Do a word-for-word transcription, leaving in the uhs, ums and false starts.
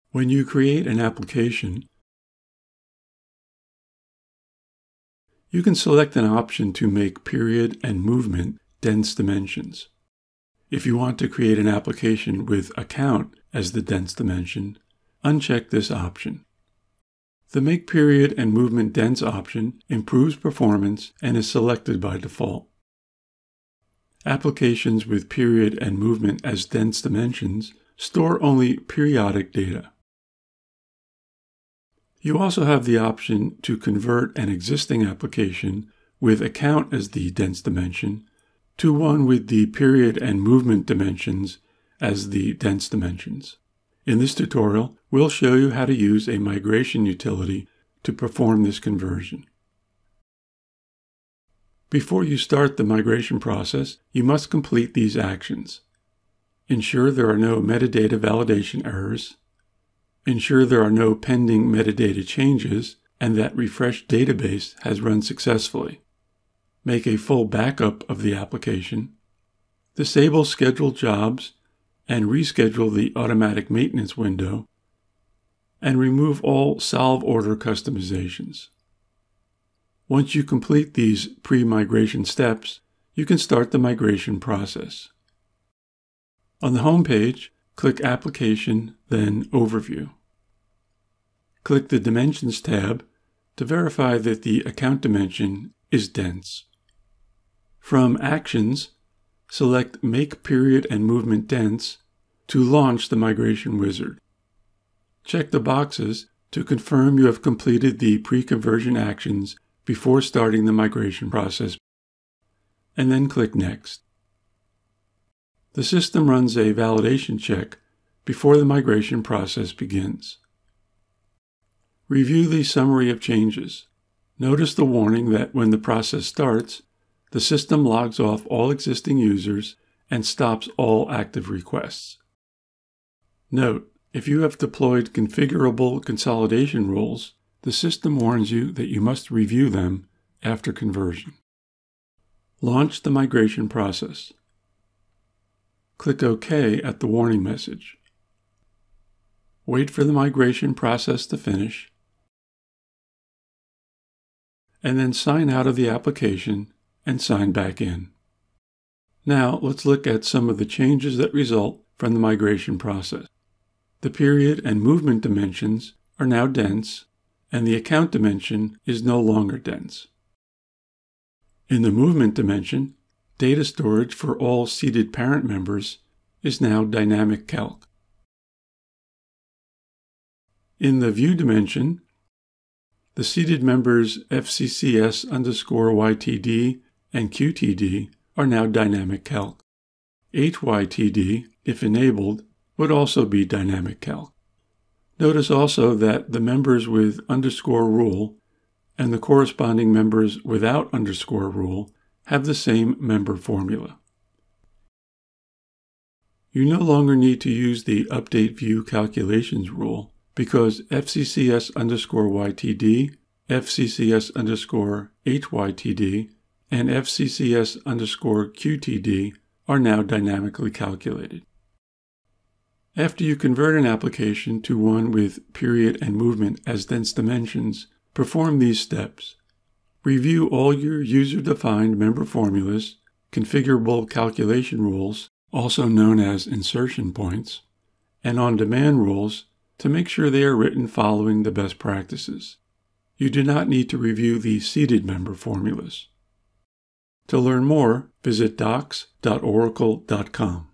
When you create an application, you can select an option to make period and movement dense dimensions. If you want to create an application with account as the dense dimension, uncheck this option. The Make Period and Movement Dense option improves performance and is selected by default. Applications with period and movement as dense dimensions store only periodic data. You also have the option to convert an existing application with account as the dense dimension to one with the period and movement dimensions as the dense dimensions. In this tutorial, we'll show you how to use a migration utility to perform this conversion. Before you start the migration process, you must complete these actions. Ensure there are no metadata validation errors. Ensure there are no pending metadata changes and that refresh database has run successfully. Make a full backup of the application. Disable scheduled jobs and reschedule the automatic maintenance window, and remove all solve order customizations. Once you complete these pre-migration steps, you can start the migration process. On the home page, click Application, then Overview. Click the Dimensions tab to verify that the account dimension is dense. From Actions, select Make Period and Movement Dense to launch the migration wizard. Check the boxes to confirm you have completed the pre-conversion actions before starting the migration process, and then click Next. The system runs a validation check before the migration process begins. Review the summary of changes. Notice the warning that when the process starts, the system logs off all existing users and stops all active requests. Note, if you have deployed configurable consolidation rules, the system warns you that you must review them after conversion. Launch the migration process. Click OK at the warning message. Wait for the migration process to finish, and then sign out of the application and sign back in. Now let's look at some of the changes that result from the migration process. The period and movement dimensions are now dense, and the account dimension is no longer dense. In the movement dimension, data storage for all seeded parent members is now dynamic calc. In the view dimension, the seeded members F C C S underscore Y T D and Q T D are now dynamic calc. H Y T D, if enabled, would also be dynamic calc. Notice also that the members with underscore rule and the corresponding members without underscore rule have the same member formula. You no longer need to use the Update View Calculations rule because F C C S underscore Y T D, F C C S underscore H Y T D, and F C C S underscore Q T D are now dynamically calculated. After you convert an application to one with period and movement as dense dimensions, perform these steps. Review all your user-defined member formulas, configurable calculation rules, also known as insertion points, and on-demand rules to make sure they are written following the best practices. You do not need to review the seeded member formulas. To learn more, visit docs dot oracle dot com.